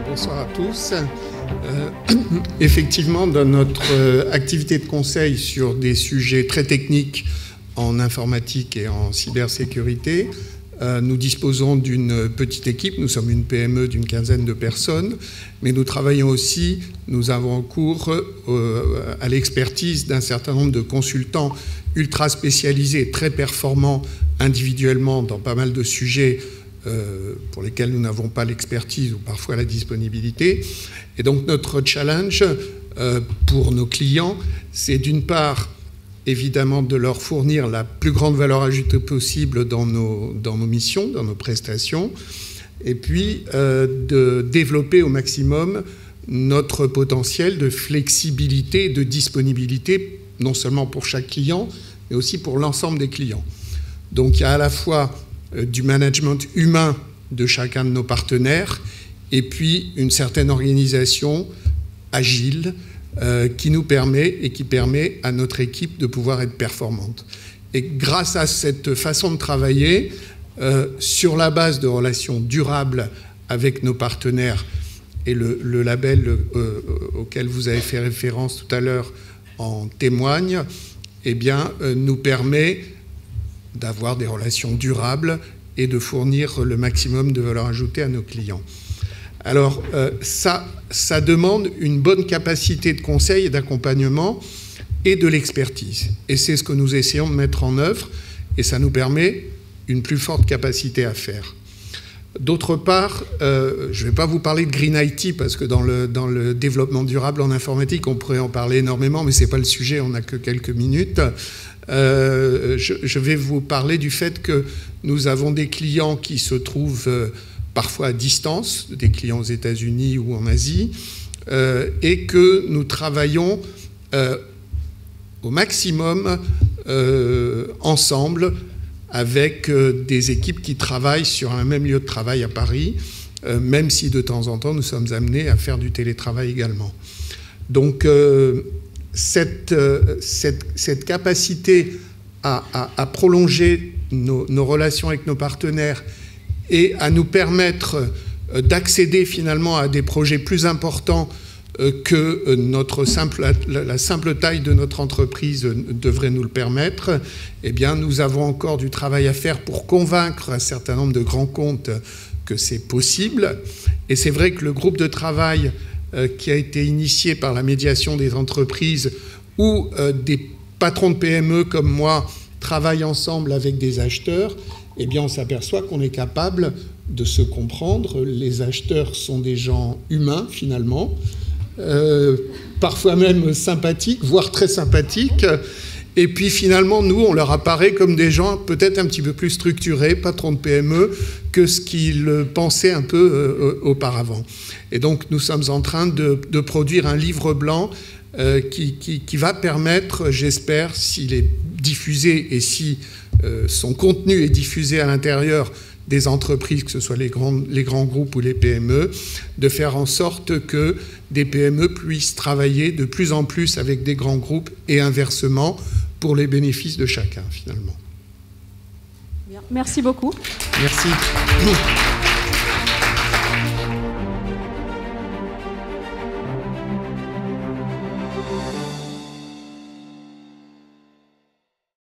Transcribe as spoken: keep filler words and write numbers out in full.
Bonsoir à tous. Euh, effectivement, dans notre euh, activité de conseil sur des sujets très techniques en informatique et en cybersécurité, euh, nous disposons d'une petite équipe. Nous sommes une P M E d'une quinzaine de personnes, mais nous travaillons aussi, nous avons en cours euh, à l'expertise d'un certain nombre de consultants ultra spécialisés, très performants individuellement dans pas mal de sujets Euh, pour lesquels nous n'avons pas l'expertise ou parfois la disponibilité. Et donc notre challenge euh, pour nos clients, c'est d'une part, évidemment, de leur fournir la plus grande valeur ajoutée possible dans nos, dans nos missions, dans nos prestations, et puis euh, de développer au maximum notre potentiel de flexibilité et de disponibilité, non seulement pour chaque client, mais aussi pour l'ensemble des clients. Donc il y a à la fois du management humain de chacun de nos partenaires et puis une certaine organisation agile euh, qui nous permet et qui permet à notre équipe de pouvoir être performante. Et grâce à cette façon de travailler, euh, sur la base de relations durables avec nos partenaires, et le, le label euh, auquel vous avez fait référence tout à l'heure en témoigne, eh bien, euh, nous permet d'avoir des relations durables et de fournir le maximum de valeur ajoutée à nos clients. Alors, euh, ça, ça demande une bonne capacité de conseil et d'accompagnement et de l'expertise. Et c'est ce que nous essayons de mettre en œuvre, et ça nous permet une plus forte capacité à faire. D'autre part, euh, je ne vais pas vous parler de Green I T, parce que dans le, dans le développement durable en informatique, on pourrait en parler énormément, mais ce n'est pas le sujet, on n'a que quelques minutes. Euh, je, je vais vous parler du fait que nous avons des clients qui se trouvent euh, parfois à distance, des clients aux États-Unis ou en Asie, euh, et que nous travaillons euh, au maximum euh, ensemble avec euh, des équipes qui travaillent sur un même lieu de travail à Paris, euh, même si de temps en temps nous sommes amenés à faire du télétravail également. Donc, euh, Cette, cette, cette capacité à, à, à prolonger nos, nos relations avec nos partenaires et à nous permettre d'accéder finalement à des projets plus importants que notre simple, la, la simple taille de notre entreprise devrait nous le permettre, eh bien, nous avons encore du travail à faire pour convaincre un certain nombre de grands comptes que c'est possible. Et c'est vrai que le groupe de travail qui a été initié par la médiation des entreprises où euh, des patrons de P M E comme moi travaillent ensemble avec des acheteurs, eh bien on s'aperçoit qu'on est capable de se comprendre. Les acheteurs sont des gens humains finalement, euh, parfois même sympathiques, voire très sympathiques. Et puis finalement, nous, on leur apparaît comme des gens peut-être un petit peu plus structurés, patrons de P M E, que ce qu'ils pensaient un peu euh, auparavant. Et donc, nous sommes en train de, de produire un livre blanc euh, qui, qui, qui va permettre, j'espère, s'il est diffusé et si euh, son contenu est diffusé à l'intérieur des entreprises, que ce soit les grands, les grands groupes ou les P M E, de faire en sorte que des P M E puissent travailler de plus en plus avec des grands groupes et inversement pour les bénéfices de chacun, finalement. Bien. Merci beaucoup. Merci.